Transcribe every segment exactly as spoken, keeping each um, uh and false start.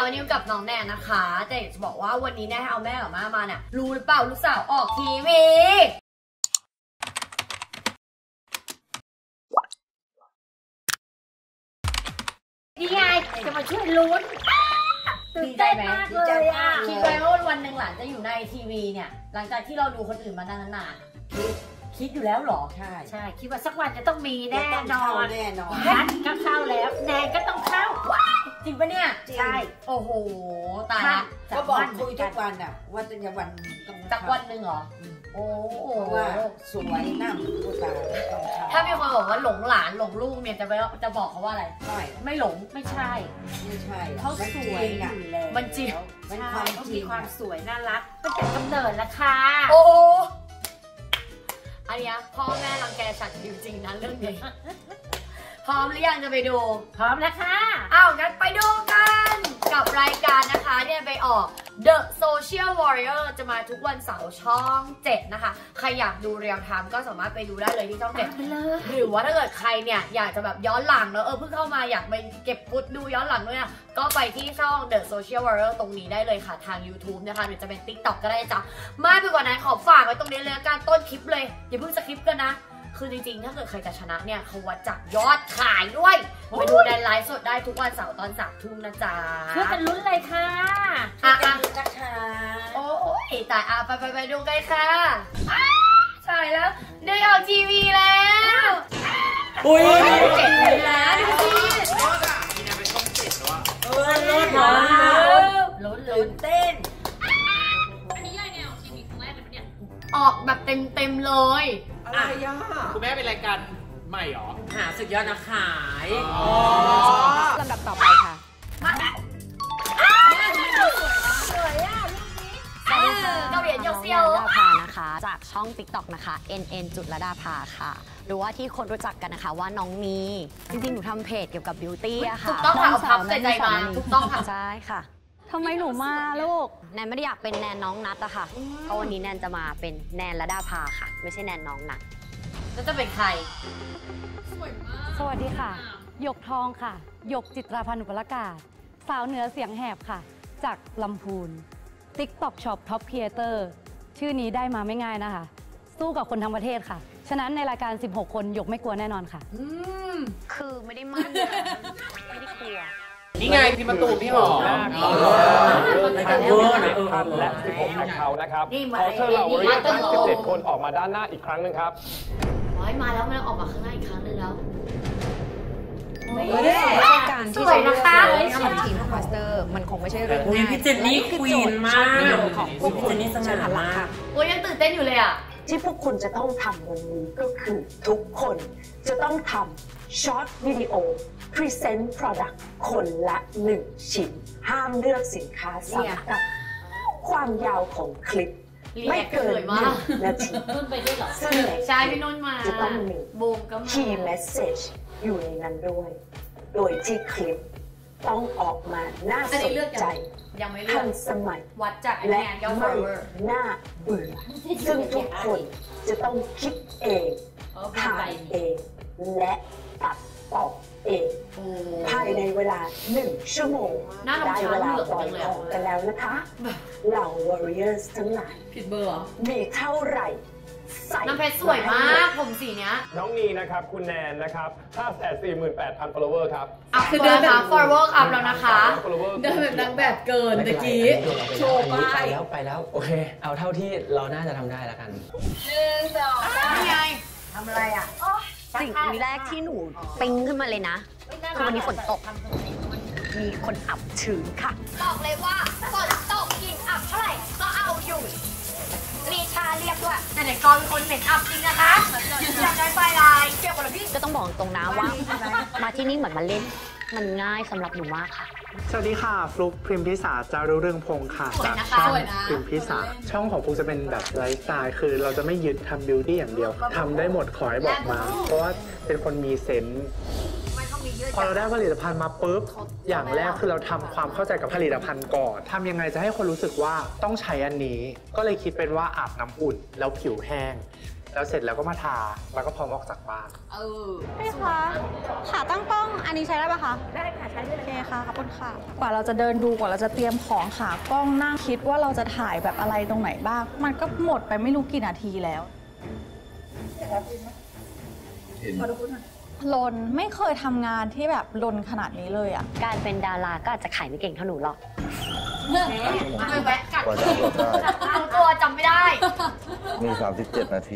วันนี้กับน้องแนนนะคะแต่จะบอกว่าวันนี้แน่เอาแม่กับม่ามาเนี่ยรู้หรือเปล่าลูกสาวออกทีวีนี่ไงจะมาช่วยลุ้นตื่นเต้นมากเลยอ่ะคิดไว้ว่าวันหนึ่งหลานจะอยู่ในทีวีเนี่ยหลังจากที่เราดูคนอื่นมานานๆคิดคิดอยู่แล้วหรอใช่ใช่คิดว่าสักวันจะต้องมีแน่นอนแน่นอนนัดก็เข้าแล้วแนนก็ต้องเข้าจริงปะเนี่ยใช่โอ้โหตายละก็บอกคุยทุกวันอ่ะว่าจะวันจากวันหนึ่งเหรอโอ้เพราะว่าสวยน้ำผู้ตาถ้ามีคนบอกว่าหลงหลานหลงลูกเนี่ยจะไปจะบอกเขาว่าอะไรไม่ไม่หลงไม่ใช่ไม่ใช่เขาสวยอยู่แล้วมันจริงมันความจริงความสวยน่ารักตั้งแต่กำเนิดละค่ะโอ้อันนี้พ่อแม่รังแกฉันจริงๆนะเรื่องนี้พร้อมหรือยังจะไปดูพร้อมแล้วค่ะอ้าวงั้นไปดูกันกับรายการนะคะเนี่ยไปออก The Social Warrior จะมาทุกวันเสาร์ช่องเจ็ดนะคะใครอยากดูเรียลไทม์ก็สามารถไปดูได้เลยที่ช่องเจ็ดหรือว่าถ้าเกิดใครเนี่ยอยากจะแบบย้อนหลังแล้วเออเพิ่งเข้ามาอยากไปเก็บฟุตดูย้อนหลังด้วยนะก็ไปที่ช่อง The Social Warrior ตรงนี้ได้เลยค่ะทาง YouTube นะคะหรือจะเป็น TikTok ก็ได้จ้ะมากไปกว่านั้นขอฝากไว้ตรงนี้เลยการต้นคลิปเลยอย่าเพิ่งสคริปต์กันนะคือจริงๆถ้าเกิดใครจะชนะเนี่ยเขาวัดจากยอดขายด้วยไปดูในไลฟ์สดได้ทุกวันเสาร์ตอนสามทุ่มนะจ๊ะช่วยกันลุ้นเลยค่ะอ่ะอ่ะนะคะโอ้ยตายอ่ะไปไปไปดูกันค่ะใช่แล้วได้ออกทีวีแล้วอุ้ยเจ็ดเลยนะดูสิรถอ่ะมีนาเป็นช่องเจ็ดแล้วอ่ะเออรถมาลุ้นตื่นเต้นอันนี้ยังไงออกทีวีครั้งแรกเลยปะเนี่ยออกแบบเต็มเต็มเลยอะไรย่าคุณแม่เป็นรายการใหม่หรอหาสุดยอดนักขายอ๋อลำดับต่อไปค่ะมาสวยอ่ะรูปนี้เกาหลีเจียวเซียวดาภานะคะจากช่อง ติ๊กต็อก นะคะ เอ็น เอ็น จุดละดาภาค่ะหรือว่าที่คนรู้จักกันนะคะว่าน้องมีจริงๆหนูทำเพจเกี่ยวกับบิวตี้อะค่ะถูกต้องค่ะเอาพับใจใจมาถูกต้องค่ะใช่ค่ะทำไมหนูมาลูกแนนไม่ได้อยากเป็นแนนน้องนัทอะค่ะเพราะวันนี้แนนจะมาเป็นแนนละดาภาค่ะไม่ใช่แนนน้องนัทแล้วจะเป็นใครสวยมากสวัสดีค่ะหยกทองค่ะหยกจิตราพันธ์อุปรากาศสาวเหนือเสียงแหบค่ะจากลำพูน TikTok Shop Top Creator ชื่อนี้ได้มาไม่ง่ายนะคะสู้กับคนทั้งประเทศค่ะฉะนั้นในรายการสิบหกคนหยกไม่กลัวแน่นอนค่ะอืมคือไม่ได้มั่นไม่ได้กลัวนี่ไงพี่มาตูมพี่หอมในการเวอร์นะท่านและสิบหกแอคเคาท์นะครับขอเชิญเหล่าวอริเออร์ทั้งสิบเจ็ดคนออกมาด้านหน้าอีกครั้งหนึ่งครับโอ้ยมาแล้วมันออกมาข้างหน้าอีกครั้งนึงแล้วไม่ใช่การที่จะเลือกของทีมของมาสเตอร์มันคงไม่ใช่เรื่องง่ายพี่เจนนี่ควีนมากของพวกคุณนี่สง่ามากโอ้ยยังตื่นเต้นอยู่เลยอ่ะที่พวกคุณจะต้องทำวันนี้ก็คือทุกคนจะต้องทำช็อตวิดีโอ Present Product คนละหนึ่งชิ้นห้ามเลือกสินค้าซ้ำกันความยาวของคลิปไม่เกินหนึ่งนาทีนุ่นไปด้วยเหรอซึ่งใช่พี่นุ่นมาจะต้องมีบูมก็มา Key Message อยู่ในนั้นด้วยโดยที่คลิปต้องออกมาน่าสนใจทันสมัยวัดจากและไม่น่าเบื่อซึ่งทุกคนจะต้องคิดเองถ่ายเองและตัดต่อเองภายในเวลาหนึ่งชั่วโมงได้เวลาปล่อยของกันแล้วนะคะเหล่า Warriors ทั้งหลายผิดเบอร์มีเท่าไหร่น้ำเพชรสวยมากผมสีเนี้ยน้องนีนะครับคุณแนนนะครับห้าแสนสี่หมื่นแปดพัน follower ครับอัพคือเดินแบบ follower อัพแล้วนะคะเดินแบบนางแบบเกินตะกี้โชว์ไปไปแล้วไปแล้วโอเคเอาเท่าที่เราน่าจะทำได้แล้วกันหนึ่งสองนี่ไงทำอะไรอ่ะสิ่งแรกที่หนูปิ๊งขึ้นมาเลยนะคือวันนี้ฝนตกมีคนอับชื้นค่ะบอกเลยว่าฝนตกกลิ่นอับเท่าไหร่ก็เอาอยู่มีชาเรียบด้วยแต่ไหนกอนคนเหม็นอับจริงนะคะอยากได้ไฟลายเกี่ยวกับพี่ก็ต้องบอกตรงนะว่ามาที่นี่เหมือนมาเล่นมันง่ายสำหรับหนูมากค่ะสวัสดีค่ะฟลุ๊กพริมพิสาจารุเรืองพงศ์ค่ะจากช่องพริมพิสาช่องของฟลุ๊กจะเป็นแบบไลฟ์สไตล์คือเราจะไม่ยึดทำบิวตี้อย่างเดียวทำได้หมดขอให้บอกมาเพราะว่าเป็นคนมีเซนส์พอเราได้ผลิตภัณฑ์มาปุ๊บอย่างแรกคือเราทำความเข้าใจกับผลิตภัณฑ์ก่อนทำยังไงจะให้คนรู้สึกว่าต้องใช้อันนี้ก็เลยคิดเป็นว่าอาบน้ำอุ่นแล้วผิวแห้งแล้วเสร็จแล้วก็มาทาแล้วก็พร้อมออกจากบ้านเออพี่คะขาตั้งกล้องอันนี้ใช้ได้ปะคะได้ค่ะใช้ได้เลยโอเคค่ะขอบคุณค่ะกว่าเราจะเดินดูกว่าเราจะเตรียมของขากล้องนั่งคิดว่าเราจะถ่ายแบบอะไรตรงไหนบ้างมันก็หมดไปไม่รู้กี่นาทีแล้วลนไม่เคยทำงานที่แบบลนขนาดนี้เลยอ่ะการเป็นดาราก็อาจจะขายไม่เก่งเท่าหนูหรอกไปแวะกัดทั้งตัวจำไม่ได้มีสามสิบเจ็ดนาที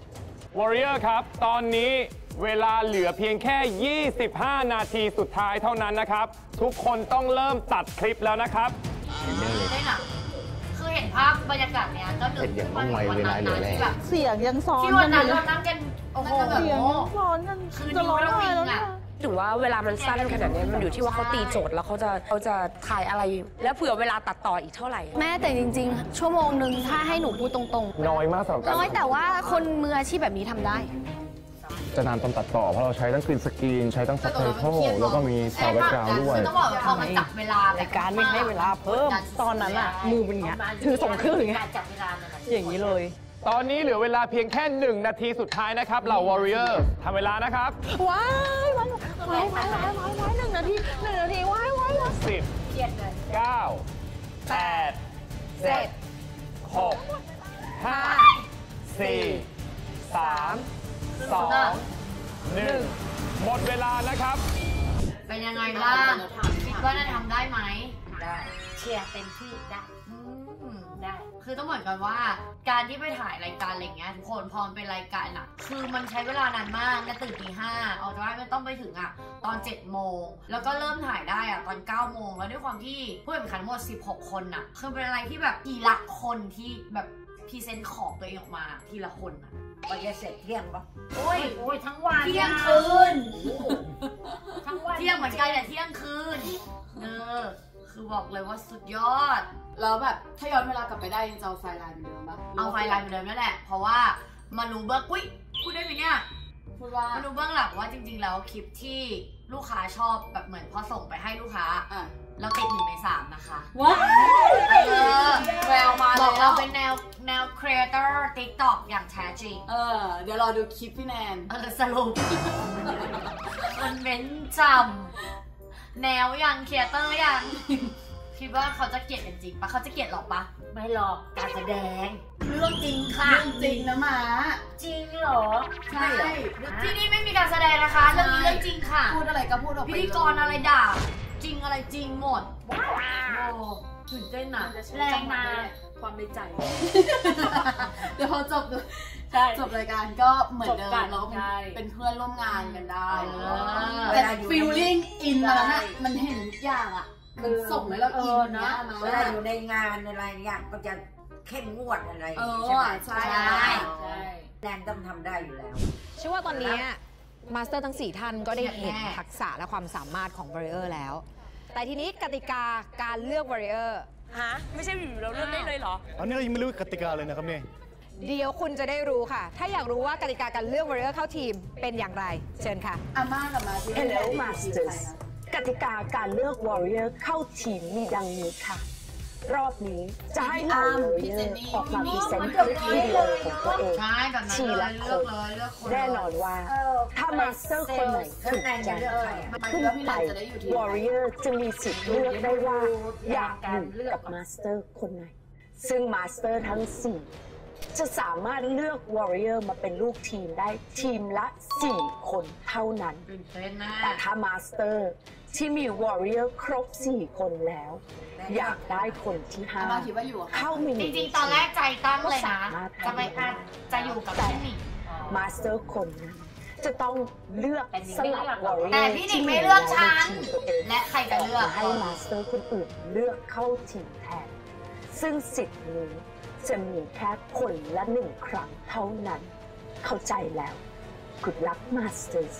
Warrior ครับ ตอนนี้เวลาเหลือเพียงแค่ ยี่สิบห้า นาทีสุดท้ายเท่านั้นนะครับ ทุกคนต้องเริ่มตัดคลิปแล้วนะครับได้หนักคือเห็นภาพบรรยากาศเนี้ยก็นึกถึงวันนั้นที่แบบเสียงยังซ้อนที่วันนั้นเรานั่งกันโอ้โหเสียงยังซ้อนกันคือจะร้องไห้แล้วนะถือว่าเวลามันสั้นขนาดนี้มันอยู่ที่ว่าเขาตีโจทย์แล้วเขาจะเขาจะถ่ายอะไร แล้วเผื่อเวลาตัดต่ออีกเท่าไหร่แม่แต่จริงๆชั่วโมงหนึ่งถ้าให้หนูพูดตรงๆน้อยมากสำหรับการน้อยแต่ว่าคนมืออาชีพแบบนี้ทำได้จะนานตอนตัดต่อเพราะเราใช้ทั้งกรีนสกรีนใช้ทั้งซับไตเติลแล้วก็มีซาวด์แบ็คกราวด์ด้วยต้องบอกว่าเขามาจับเวลาในการไม่ให้เวลาเพิ่มตอนนั้นอะมือเป็นอย่างเงี้ยถือส่งเครื่องอย่างเงี้ยอย่างนี้เลยตอนนี้เหลือเวลาเพียงแค่หนึ่งนาทีสุดท้ายนะครับเหล่า Warrior ทำเวลานะครับว้ายว้ายว้ายว้ายว้ายว้ายว้ายหนึ่งนาทีหนึ่งนาทีว้ายว้ายว้ายสิบเก้าแปดเจ็ดหกห้าสี่สามสองหนึ่งหมดเวลานะครับเป็นยังไงบ้างคิดว่าจะทำได้ไหมได้เชียร์เต็มที่ได้ได้คือต้องเหมือนกันว่าการที่ไปถ่ายรายการอะไรเงี้ยทุกคนพอเป็นรายการอะคือมันใช้เวลานานมากนะตื่นตีห้าเอาได้มันต้องไปถึงอะตอนเจ็ดโมงแล้วก็เริ่มถ่ายได้อะตอนเก้าโมงแล้วด้วยความที่ผู้แข่งขันหมดสิบหกคนอะคือเป็นอะไรที่แบบทีละคนที่แบบพรีเซนต์ของตัวเองออกมาทีละคนอะกว่าจะเสร็จเที่ยงปะโอ้ยโอ้ยทั้งวันเที่ยงคืนทั้งวันเที่ยงเหมือนกันแต่เที่ยงคืนเออคือบอกเลยว่าสุดยอดแล้วแบบถ้าย้อนเวลากลับไปได้ยังจะเอาไฟล์ไลน์เหมือนเดิมปะเอาไฟล์ไลน์เหมือนเดิมนั่นแหละเพราะว่ามารู้เบื้องอุ้ยพูดได้ไหมเนี่ยพูดว่ามารู้เบื้องหลังว่าจริงๆแล้วคลิปที่ลูกค้าชอบแบบเหมือนพอส่งไปให้ลูกค้าเราติดหนึ่งในสามนะคะว้าวแววมาบอกเราเป็นแนวแนวครีเอเตอร์ TikTok อย่างแท้จริงเออเดี๋ยวรอดูคลิปพี่แนนเออสรุปมันเม้นจำแนวยังครีเอเตอร์ยังคิดว่าเขาจะเกลียดกันจริงปะเขาจะเกลียดหรอปะไม่หรอกการแสดงเรื่องจริงค่ะเรื่องจริงนะหมาจริงเหรอใช่ที่นี่ไม่มีการแสดงนะคะเรื่องนี้เรื่องจริงค่ะพูดอะไรก็พูดออกไปพิธีกรอะไรด่าจริงอะไรจริงหมดโอ้ตื่นเต้นนะแรงมาความในใจเดี๋ยวพอจบจบรายการก็เหมือนเดิมเราเป็นเพื่อนร่วมงานกันได้แต่ฟีลลิ่งอินแล้วน่ะมันเห็นทุกอย่างอ่ะมันส่งให้เราอินนะเวลาอยู่ในงานอะไรอย่างก็จะเข้มงวดอะไรใช่ไหมใช่แรงต้องทำได้อยู่แล้วเชื่อว่าตอนนี้มาสเตอร์ทั้งสี่ท่านก็ได้เห็นทักษะและความสามารถของ Warrior แล้วแต่ทีนี้กติกาการเลือก Warrior ฮะไม่ใช่อยู่เราเลือกได้เลยเหรออันนี้เรายังไม่รู้กติกาเลยนะครับเนี่ยเดี๋ยวคุณจะได้รู้ค่ะถ้าอยากรู้ว่ากติกาการเลือก Warrior เข้าทีมเป็นอย่างไรเชิญค่ะอาม่ากับมาที่ Hello Masters กติกาการเลือก Warrior เข้าทีมมีดังนี้ค่ะรอบนี้จะให้เอา Warrior ออกมาพรีเซนต์คลิปวิดีโอของตัวเองทีละคนแน่นอนว่าถ้า Master คนไหนถูกใจขึ้นไป Warrior จะมีสิทธิ์เลือกได้ว่าอยากอยู่กับ Master คนไหนซึ่ง Master ทั้งสี่จะสามารถเลือก Warrior มาเป็นลูกทีมได้ทีมละสี่คนเท่านั้นแต่ถ้า Master ที่มี Warrior ครบสี่คนแล้วอยากได้คนที่ห้าเข้ามินิจริงๆตอนแรกใจตั้งเลยนะจะไปจะอยู่กับพี่หนิง Master คนนั้นจะต้องเลือกสลับ Warrior แต่พี่หนิงไม่เลือกฉันและใครจะเลือกให้ Master คนอื่นเลือกเข้าทีมแทนซึ่งสิทธิ์นี้จะมีแค่คนละหนึ่งครั้งเท่านั้นเข้าใจแล้ว Good luck Masters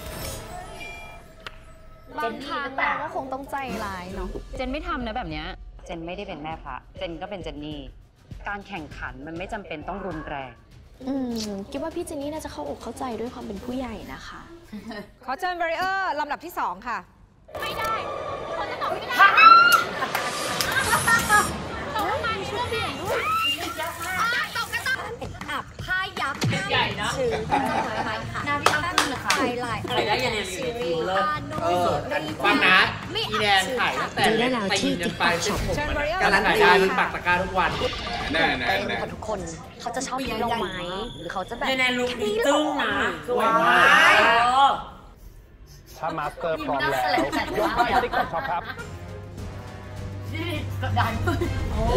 บางครั้งเราก็คงต้องใจร้ายเนาะเจนไม่ทำนะแบบเนี้ยเจนไม่ได้เป็นแม่พระเจนก็เป็นเจนนี่การแข่งขันมันไม่จำเป็นต้องรุนแรงอืมคิดว่าพี่เจนนี่น่าจะเข้าอกเข้าใจด้วยความเป็นผู้ใหญ่นะคะขอเชิญ Warrior ลำดับที่สองค่ะไม่ได้คนจะตอบไม่ได้ตกลงมาช่วยพี่ด้วยตกกระตกอับผ้ายับใหญ่นได้ยังไงมีทีมเลิศเออฟังนะอีแนนถ่ายตั้งแต่ตีนยันไปสิบหกการันตีได้ปักตะกร้าทุกวันแน่แน่แน่ทุกคนเขาจะชอบกินดอกไม้หรือเขาจะแบบแนนลุกนี้ตึ้งนะสวยมากถ้ามาสเตอร์พร้อมแล้วยกไปที่กดช็อปครับนี่กดดันโอ้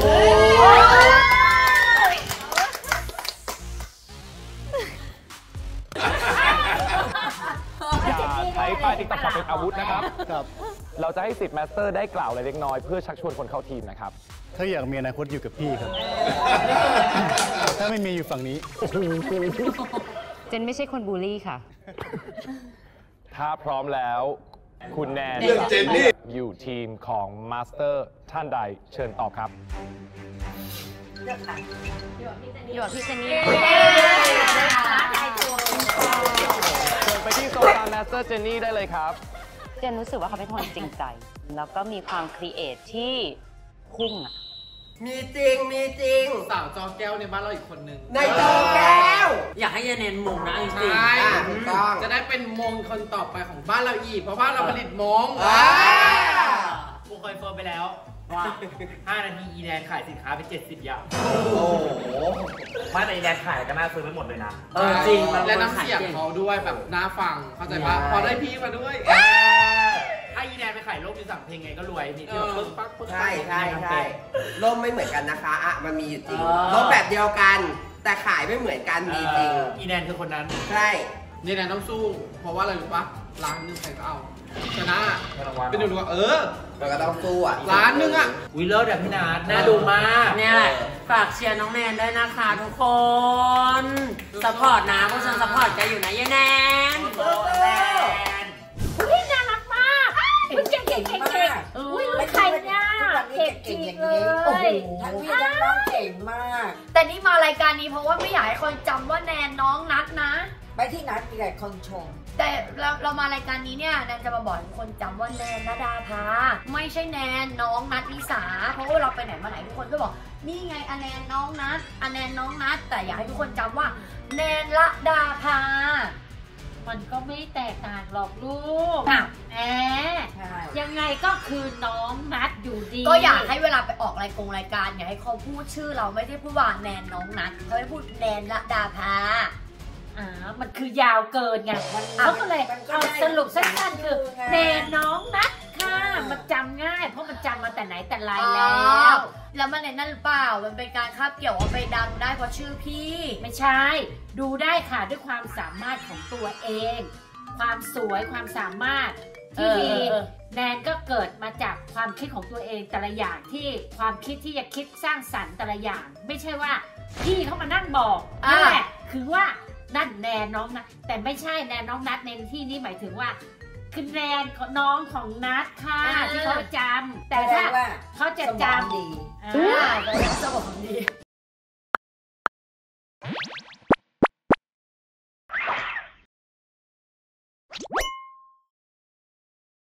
อย่าใช้ป้ายติ๊กต็อกช็อปเป็นอาวุธนะครับเราจะให้สิทธิ์มาสเตอร์ได้กล่าวอะไรเล็กน้อยเพื่อชักชวนคนเข้าทีมนะครับถ้าอยากมีอนาคตอยู่กับพี่ครับ ถ้าไม่มีอยู่ฝั่งนี้เจนไม่ใช่คนบูลลี่ค่ะถ้าพร้อมแล้วคุณแนนอยู่ทีมของมาสเตอร์ท่านใดเชิญตอบครับอยู่กับพี่เจนนี่เชิญไปที่โซฟามาสเตอร์เจนนี่ได้เลยครับเจนรู้สึกว่าเขาเป็นคนจริงใจแล้วก็มีความครีเอทที่พุ่งอ่ะมีจริงมีจริงสาวจอแก้วในบ้านเราอีกคนนึงในจอแก้วอยากให้ยายเนนมงนะจริงๆจะได้เป็นมงคนต่อไปของบ้านเราอีกเพราะบ้านเราผลิตมงกูเคยเฟิร์มไปแล้วว่าห้านาทีอีแนนขายสินค้าไปเจ็ดสิบอย่างโอ้โหมาแต่อีแนนขายก็น่าซื้อไปหมดเลยนะเออจริงและน้ำเสียงเขาด้วยแบบน่าฟังเข้าใจปะพอได้พี่มาด้วยถ้าอีแนนไปขายร่มมีสั่งเพลงไงก็รวยมีที่แบบปึ๊กปั๊กปึ๊กใช่ใช่ใช่ร่มไม่เหมือนกันนะคะอ่ะมันมีอยู่จริงร่มแบบเดียวกันแต่ขายไม่เหมือนกันมีจริงอีแนนคือคนนั้นใช่อีแนนต้องสู้เพราะว่าอะไรรู้ปะร้านนึงใครก็เอาชนะเป็นดูว่าเออเราก็ต้องสู้อ่ะร้านนึงอ่ะวิลเลอร์แบบพี่นาดน่าดูมากเนี่ยแหละฝากเชียร์น้องแนนได้นะคะทุกคนซัพพอร์ตนะพวกฉันซัพพอร์ตกันอยู่นะยายแนนอุ้ยน่ารักมากอุ้ยเก่งเก่งเก่งเก่งอุ้ยใครเนี่ยเก่งจริงเลยโอ้โหทั้งพี่ทั้งน้องเก่งมากแต่นี่มารายการนี้เพราะว่าไม่อยากให้คนจำว่าแนนน้องนัดนะไปที่นัดมีแต่คนชมแต่เราเรามารายการนี้เนี่ยแนนจะมาบอกคนจำว่าแนนณดาภาไม่ใช่แนนน้องนัดนิสาเพราะว่าเราไปไหนมาไหนทุกคนก็บอกนี่ไงอแนนน้องนัดอแนนน้องนัดแต่อยากให้ทุกคนจำว่าแนนละดาภามันก็ไม่แตกต่างหรอกลูกอ่ะแหมยังไงก็คือน้องนัดอยู่ดีก็อยากให้เวลาไปออกรายกงรายการอย่าให้เขาพูดชื่อเราไม่ได้พูดว่าแนนน้องนัดเขาไม่พูดแนนละดาภาอ่ามันคือยาวเกินไงเขาก็เลยเอาสรุปสั้นๆคือแนนน้องนัดค่ะมันจำง่ายเพราะมันจำมาแต่ไหนแต่ไรแล้วแล้วมันในนั่นหรือเปล่ามันเป็นการคาบเกี่ยวเอาไปดังได้เพราะชื่อพี่ไม่ใช่ดูได้ค่ะด้วยความสามารถของตัวเองความสวยความสามารถที่มีแนนก็เกิดมาจากความคิดของตัวเองแต่ละอย่างที่ความคิดที่จะคิดสร้างสรรค์แต่ละอย่างไม่ใช่ว่าพี่เขามานั่งบอกนั่นแหละคือว่านั่นแนนน้องนัดแต่ไม่ใช่แนนน้องนัดในที่นี้หมายถึงว่าคือแนนของน้องของนัดค่ะที่เขาจำแต่ถ้าเขาจะจำดีอ่าสมองดี